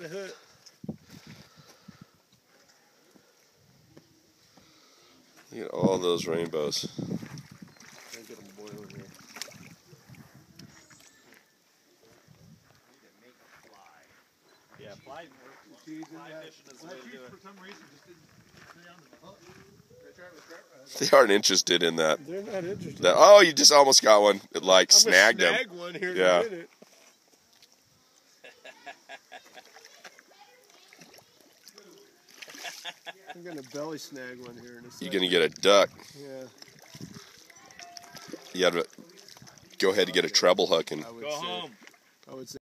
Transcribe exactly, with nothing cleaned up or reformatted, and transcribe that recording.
a hook. Look at all those rainbows. I'll get them boiling here. Yeah, fly, fly fishing is the way to do it. For some reason, just didn't stay on the hook. They aren't interested in that. They're not interested. that oh, you just almost got one. It like I'm snagged gonna them. snag one here Yeah. in a minute. I'm gonna belly snag one here in a second. You're gonna get a duck. Yeah. You gotta go ahead and get a treble hook and I would Go say, home. I would say.